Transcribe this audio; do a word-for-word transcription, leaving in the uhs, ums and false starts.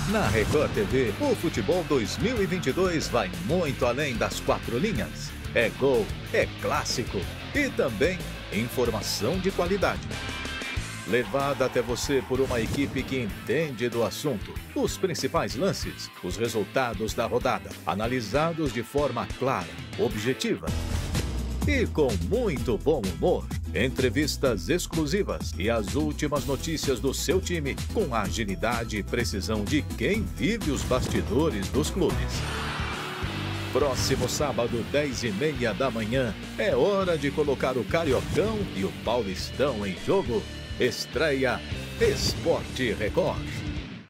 Na Record T V, o Futebol dois mil e vinte e dois vai muito além das quatro linhas. É gol, é clássico e também informação de qualidade. Levada até você por uma equipe que entende do assunto. Os principais lances, os resultados da rodada, analisados de forma clara, objetiva e com muito bom humor. Entrevistas exclusivas e as últimas notícias do seu time com a agilidade e precisão de quem vive os bastidores dos clubes. Próximo sábado, dez e meia da manhã, é hora de colocar o Cariocão e o Paulistão em jogo. Estreia Esporte Record.